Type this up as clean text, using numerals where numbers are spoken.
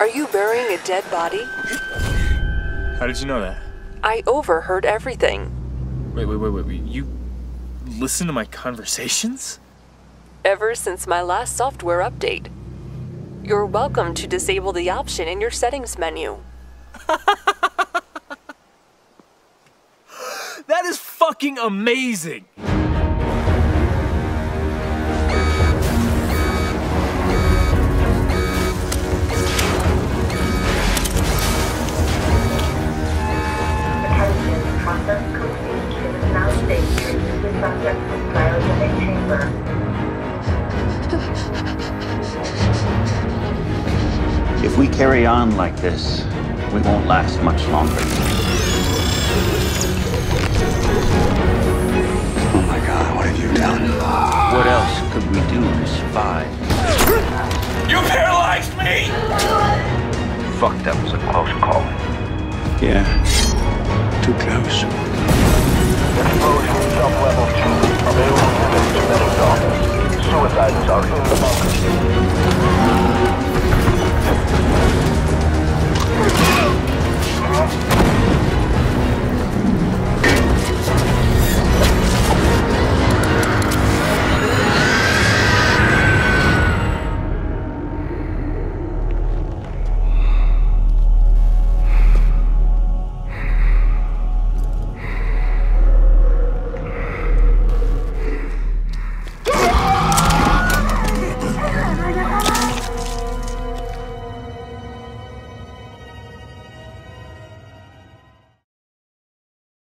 Are you burying a dead body? How did you know that? I overheard everything. Wait. You listen to my conversations? Ever since my last software update. You're welcome to disable the option in your settings menu. That is fucking amazing! Attention, process complete. It is now safe to remove the subject from cryogenic chamber. If we carry on like this, we won't last much longer. Oh my God, what have you done? What else could we do to survive? You paralyzed me! Fuck, that was a close call. Yeah, too close.